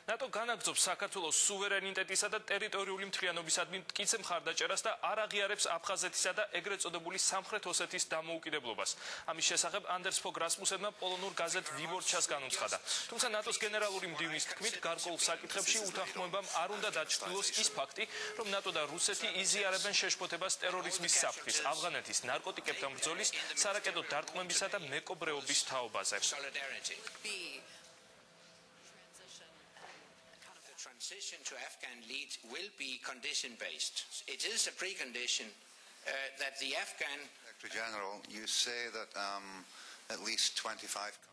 ნატო განაგრძობს საქართველოს სუვერენიტეტისა და ტერიტორიული მთლიანობისადმი მტკიცე მხარდაჭერას და არ აღიარებს აფხაზეთისა და ეგრეთ წოდებული სამხრეთ ოსეთის დამოუკიდებლობას. ამის შესახებ Anders Fogh Rasmussenმა პოლონურ გაზეთ Wyborcza-ს განუცხადა. თუმცა ნატოს გენერალური მდივნის თქმით, გარკვეულ საკითხებში უთანხმოებამ არ უნდა დაჩრდილოს ის ფაქტი, რომ ნატო და რუსეთი იზიარებენ შეშფოთებას ტერორიზმის საფრთხის, ავღანეთის ნარკოტიკებთან ბრძოლის, სარაკეტო დარტყმებისა და მეკობრეობის თაობაზე. Transition to Afghan lead will be condition-based. It is a precondition that the Afghan... Secretary General, you say that at least 25